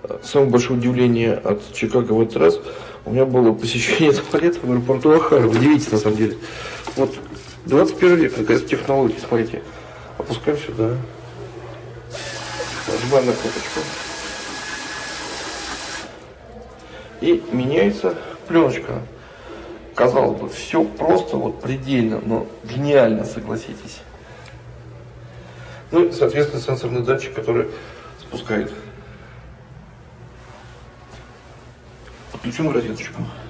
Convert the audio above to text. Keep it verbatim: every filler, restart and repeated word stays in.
самое большое удивление от Чикаго в этот раз у меня было посещение туалета в аэропорту Охайо. Удивительно, на самом деле. Вот двадцать первый век, какая-то технология, смотрите. Опускаем сюда. Нажимаем на кнопочку. И меняется пленочка. Казалось бы, все просто, вот предельно, но гениально, согласитесь. Ну и, соответственно, сенсорный датчик, который спускает. Подключим розеточку.